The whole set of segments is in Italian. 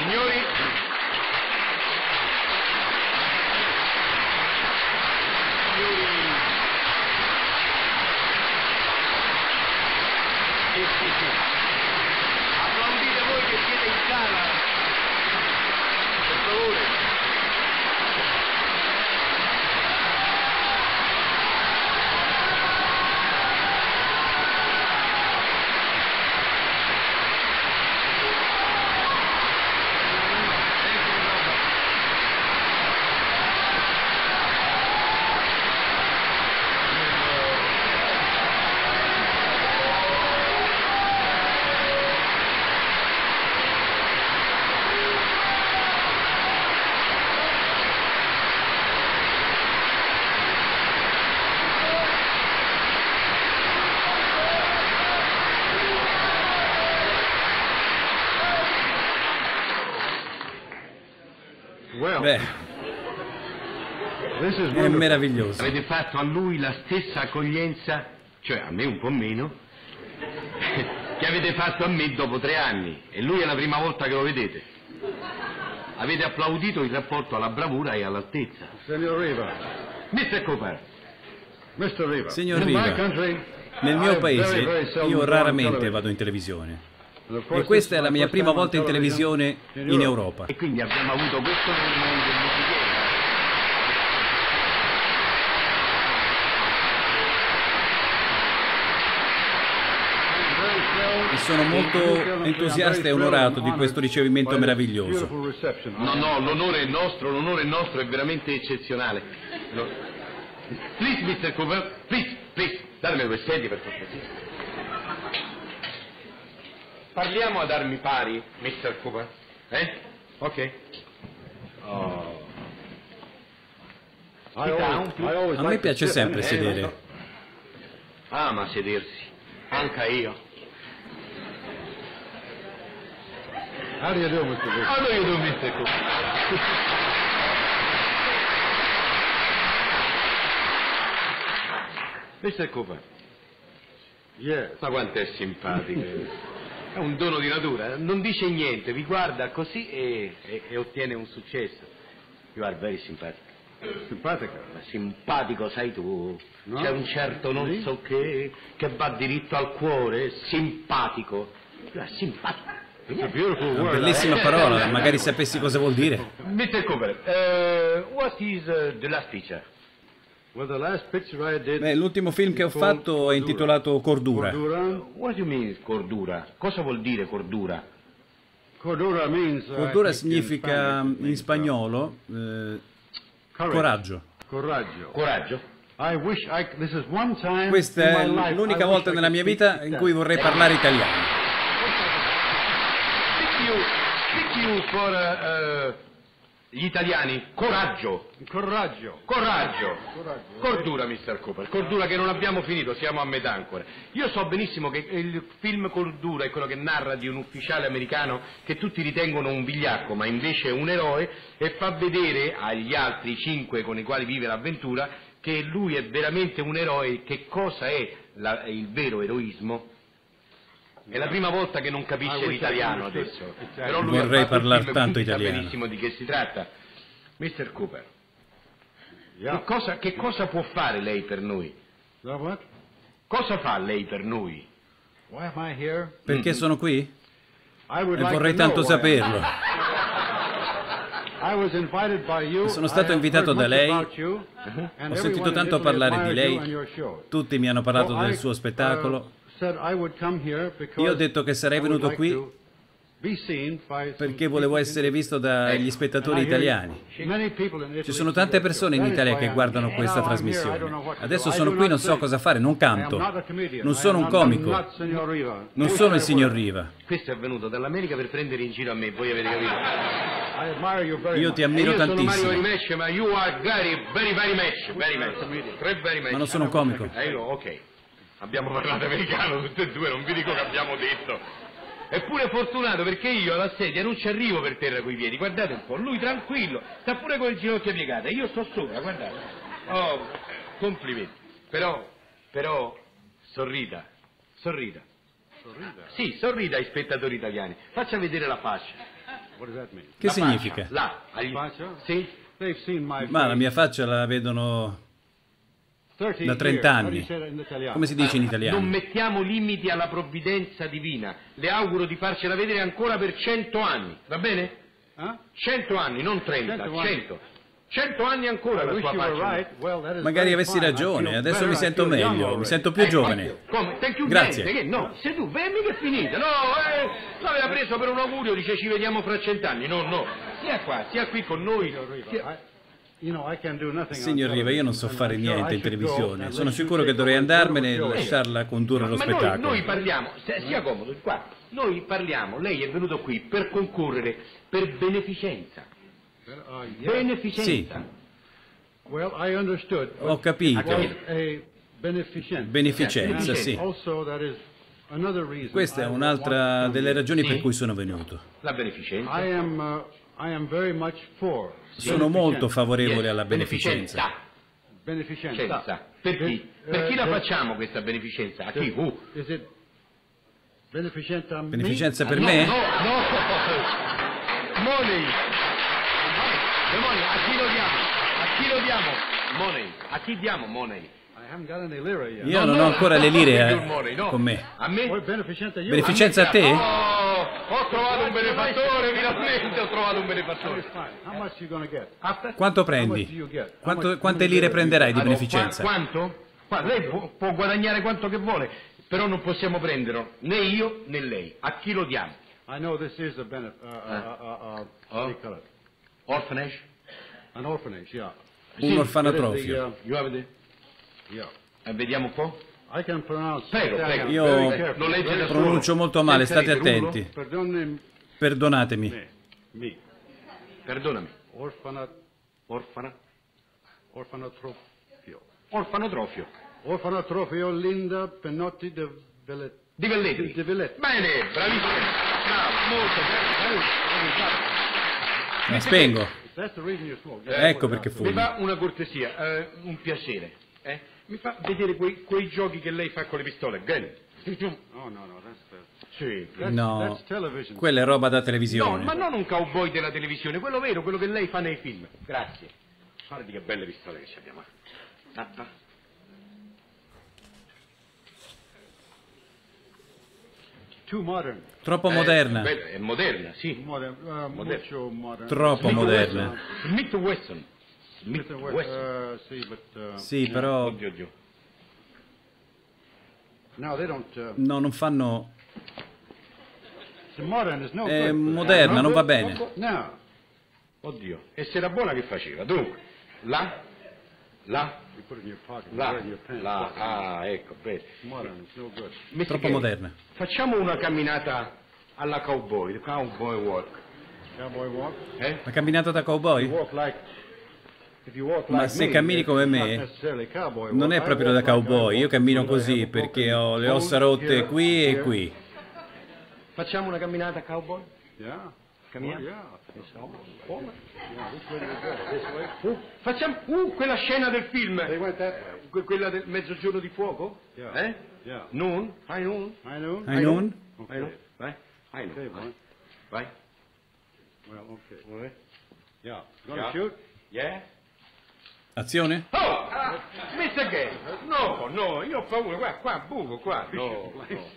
Signori, applaudite voi che siete in sala, per favore. Beh, è meraviglioso. Avete fatto a lui la stessa accoglienza, cioè a me un po' meno, che avete fatto a me dopo 3 anni. E lui è la prima volta che lo vedete. Avete applaudito il rapporto alla bravura e all'altezza. Signor Riva. Mr. Cooper. Mr. Riva. Signor Riva, nel mio paese io raramente vado in televisione. E questa è la mia prima volta in televisione in Europa. E quindi abbiamo avuto questo movimento musicale. E sono molto entusiasta e onorato di questo ricevimento meraviglioso. No, l'onore è nostro, è veramente eccezionale. No. Please, Mr. Cooper, please, datemi 2 sedie per cortesia. Parliamo ad armi pari, Mr. Cooper. Ok. Oh. A me piace sempre sedere. Ama sedersi. Anche io. How do you do, Mr. Riva? How do you do, Mr. Cooper? Mr. Cooper. Yes. Ma quanto è simpatico. È un dono di natura, non dice niente, vi guarda così e ottiene un successo. You are very sympathetic. Simpatico. Ma simpatico sei tu, No? c'è un certo non so che va diritto al cuore, simpatico. You are simpatico. It's a beautiful Una word. bellissima parola, magari sapessi cosa vuol dire. Mr. Cooper, what is the last picture? Well, the last picture I did. Beh, l'ultimo film che ho fatto è intitolato Cordura. What do you mean cordura? Cosa vuol dire cordura? Cordura means. Cordura significa in spagnolo coraggio. Coraggio. Coraggio? This is one time. Questa in è my life l'unica I volta wish I nella mia could vita speak in that. cui vorrei parlare italiano. Speak you for gli italiani. Coraggio. Coraggio. Coraggio. Coraggio. Cordura, Mr. Cooper. Cordura che non abbiamo finito, siamo a metà ancora. Io so benissimo che il film Cordura è quello che narra di un ufficiale americano che tutti ritengono un vigliacco, ma invece è un eroe, e fa vedere agli altri 5 con i quali vive l'avventura che lui è veramente un eroe, che cosa è il vero eroismo. È la prima volta che non capisce l'italiano adesso, però lui Vorrei ha fatto il parlare film, tanto quindi sa italiano. benissimo di che si tratta. Mr. Cooper, Yeah. che cosa può fare lei per noi? So what? Cosa fa lei per noi? Why am I here? Perché sono qui? I would E like vorrei to know tanto why saperlo. I was invited by you. Sono stato I have invitato heard da much lei. about you, and Ho sentito everyone tanto in Italy parlare di admires you lei. and your show. Tutti mi hanno parlato So del I, suo spettacolo. said I would come here because Io ho detto che sarei I would venuto like qui to be seen by some perché volevo people essere visto dagli spettatori in Italy. italiani. Many people in Italy Ci sono tante persone in Italia che guardano questa trasmissione. Adesso sono qui, non so cosa fare, non canto. Non sono un comico. Non sono il signor Riva. Questo è venuto dall'America per prendere in giro a me, voi avete capito? Io ti ammiro Io sono Mario tantissimo, Rimesh, ma you are very much. Very much. ma non sono un comico. Ok. Abbiamo parlato americano tutte e due, non vi dico che abbiamo detto. Eppure fortunato perché io alla sedia non ci arrivo per terra coi piedi, guardate un po', lui tranquillo, sta pure con le ginocchia piegate, io sto sopra, guardate. Oh, complimenti. Però, sorrida. Sì, sorrida ai spettatori italiani. Faccia vedere la fascia. What does that mean? Che La significa? faccia, là, Faccia? sì. They've seen my Ma la face mia faccia la vedono 30 da 30 years. How do you anni. say that in Italiano? Come si dice in Non italiano? mettiamo limiti alla provvidenza divina. Le auguro di farcela vedere ancora per 100 anni, va bene? Huh? 100 anni, non 30, 100 anni. 100. 100 anni ancora I la wish sua you were faccia. right. Well, that is Magari very avessi fine. I ragione, feel adesso better, mi I sento feel young meglio, mi already. sento più giovane. Come? Thank you, Grazie. niente, che no, se tu vai mica è finita, no, l'aveva preso per un augurio, dice ci vediamo fra 100 anni, no, sia qui con noi. You know, I can do nothing on Signor Riva, io non so television, fare and I'm niente in sure I should go televisione. and Sono let you sicuro che take dovrei over andarmene e the show. lasciarla condurre lo Ma spettacolo. noi parliamo, sia comodo, qua, noi parliamo, lei è venuto qui per concorrere per beneficenza. Yes. Beneficenza. Well, I understood. Ho capito. Was a beneficenza. Beneficenza, sì. Also, that is another reason. Questa è I un'altra want to delle come ragioni Sì. per cui sono venuto. La beneficenza. here. I am very much for. Sono molto favorevole Yes, alla beneficenza. Beneficenza. Beneficenza. Per chi? Per chi la facciamo questa beneficenza? A chi? Is it beneficenza a me? Beneficenza per No, me? no. Money. The money. A chi lo diamo? A chi lo diamo? Money. A chi diamo money? I haven't got any lira yet. Io non ho ancora le lire money, no. con me. A me? What beneficenza you? Beneficenza a te? Oh, ho trovato un benefattore, finalmente ho trovato un That benefattore. is fine. How much you going to get? Quanto How much do prendi? you get? Quante lire prenderai di Allora, beneficenza? Quanto? Lei può guadagnare quanto che vuole, però non possiamo prenderlo, né io né lei. A chi lo diamo? I know this is a benefit. What do you call it? Orphanage? An orphanage, yeah. Un orfanatrofio. Io avete? Yeah. Vediamo un po'. I can pronounce. Prego, Italian prego. very Io carefully. Lo legge da solo. pronuncio molto male, Senza state ritenuto? attenti. Perdonami Perdonatemi. me. Perdonami. Orfanatrofio. Orfanotrofio. Orfanatrofio Linda Penotti de Velletti. Di Velletri. Di Velletti. Bene, bravissimo. Bravo, molto bravo. La spengo. That's the reason you smoke. Ecco perché Mi fumi. fa una cortesia, un piacere. Mi fa vedere quei giochi che lei fa con le pistole. Vieni. Oh, no, that's Sì. No, that's television. quella è roba da No, televisione. ma non un cowboy della televisione, quello vero, quello che lei fa nei film. Grazie. Guardi che belle pistole che ci abbiamo. Tappa. Too modern. Troppo moderna. È moderna, sì. Modern. Mucho modern. Troppo moderna. Smith Wesson. Smith Mr. Wesson. See, but Sì, però Oddio. now they don't. no, non fanno. Modern is no È good. moderna, non va bene. No. Oddio. E se era buona che faceva? Dunque, là, You put it in your pocket. wear it in your pants. ecco, bene. Modern is no good. Mr. Troppo Kelly, moderna. Facciamo una camminata alla cowboy walk. Cowboy walk. La camminata da You cowboy? walk like. If you walk Ma like se me, cammini come it's not me, necessarily cowboy non walk. è I proprio da walk like I cowboy. Io walk cammino because I così have a perché broken ho le bone ossa rotte here, qui e here. qui. Facciamo una camminata cowboy? Yeah. Camminiamo? Yeah. Come? Yeah. Which way do we go? This way. Facciamo quella scena del film, They went that way. quella del Mezzogiorno di fuoco? Yeah. Yeah. Noon? High noon? I know. Hai non? High noon? Vai? High Okay, noon. boy. Vai. Well, okay. Vai. Yeah. Gonna Yeah. shoot? Yeah? Azione? Oh! Mr. Gay! No, io ho paura, qua, buco, qua. No.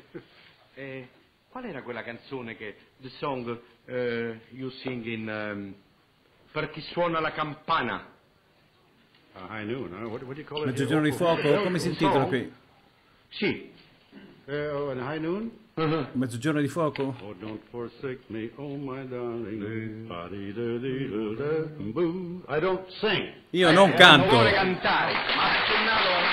Qual era quella canzone che, the song you sing in, per chi suona la campana? High noon. Huh? What do you call it? Mezzogiorno di fuoco? Come si intitola qui? Sì. Oh, in high noon? Mezzogiorno di fuoco? Oh, don't forsake me, oh my darling. Ba-dee-da-dee-da-da-boo. I don't sing. Io non Non canto. vuole cantare, ma accennato al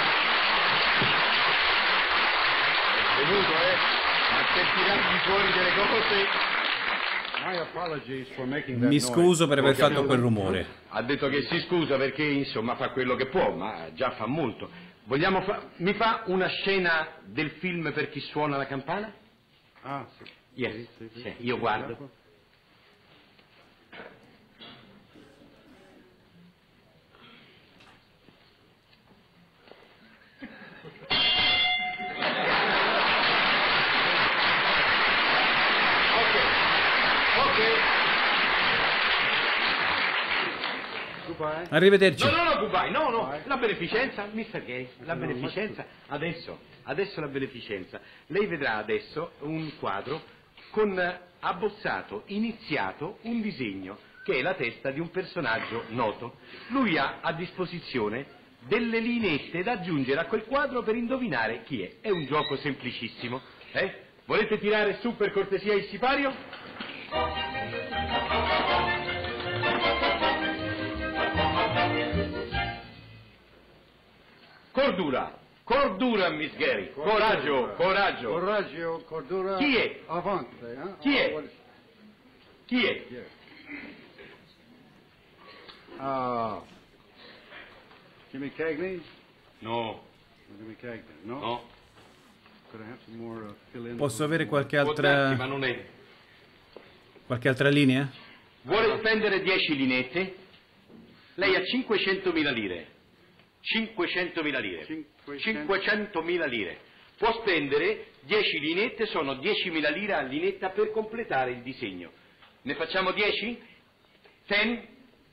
è venuto, a tirargli fuori delle cose. My apologies for making that Mi noise. scuso per aver fatto quel rumore. Ha detto che si scusa perché insomma fa quello che può, ma già fa molto. Mi fa una scena del film per chi suona la campana? Ah, sì. Yes. Sì, io guardo. Ok. goodbye. Arrivederci. No, goodbye, no, la beneficenza, Mr. Gay, la beneficenza, adesso la beneficenza. Lei vedrà adesso un quadro con abbozzato, iniziato, un disegno, che è la testa di un personaggio noto. Lui ha a disposizione delle lineette da aggiungere a quel quadro per indovinare chi è. È un gioco semplicissimo. Volete tirare su per cortesia il sipario? Cordura, Miss Gary. Coraggio. Coraggio, cordura. Chi è? Avante. Chi è? Jimmy Cagney? No. Jimmy Cagney, no? No. Could I have some more fill in? Posso avere qualche Può darsi, ma altra, non è. qualche altra linea? Vuole spendere 10 linette? Lei ha 500.000 lire. 500.000 lire. 500.000 lire. Può spendere 10 linette, sono 10.000 lire a linetta per completare il disegno. Ne facciamo 10? 10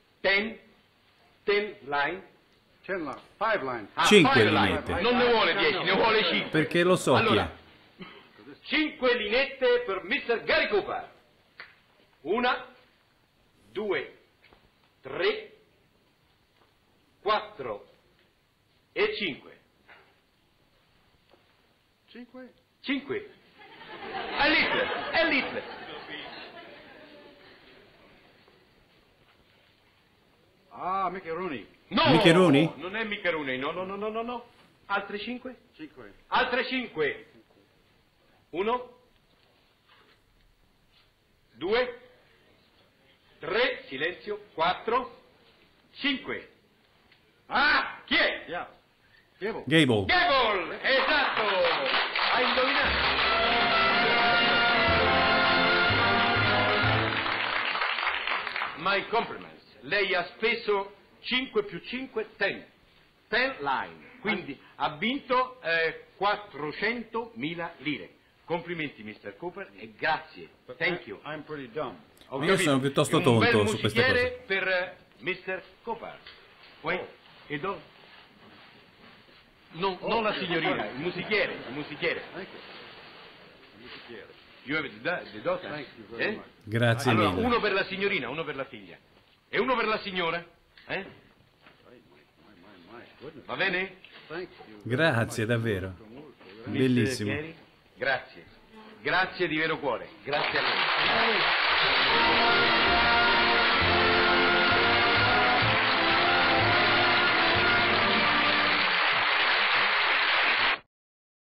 line? 5 lines. 5 5 linette. Non ne vuole 10, ne vuole 5. Perché lo so chi Allora, è. 5 linette per Mr. Gary Cooper. 1, 2, 3, 4 e 5. 5? 5. È little. Mickey Rooney. No! Mickey Rooney? Non è Mickey Rooney, no. Altre 5? 5. Altre 5. 1, 2, 3, silenzio, 4, 5. Chi è? Yeah. Gable. Gable. Gable! Esatto! Hai indovinato. My compliments. Lei ha speso 5 più 5, 10. 10 line. Quindi ha vinto 400.000 lire. Complimenti, Mr. Cooper, e grazie. Thank you. I'm pretty dumb. Ho Io capito. sono piuttosto Un bel tonto su queste musichiere per Mr. Cooper. Poi, e do? No, non la signorina, il musichiere. Thank you. You have the daughter? Thank you very much. Grazie Allora, mille. uno per la signorina, uno per la figlia. E uno per la signora? My goodness. Va bene? Thank you. Grazie, davvero. Mr. Bellissimo. Gary? Grazie. Grazie di vero cuore. Grazie a lei.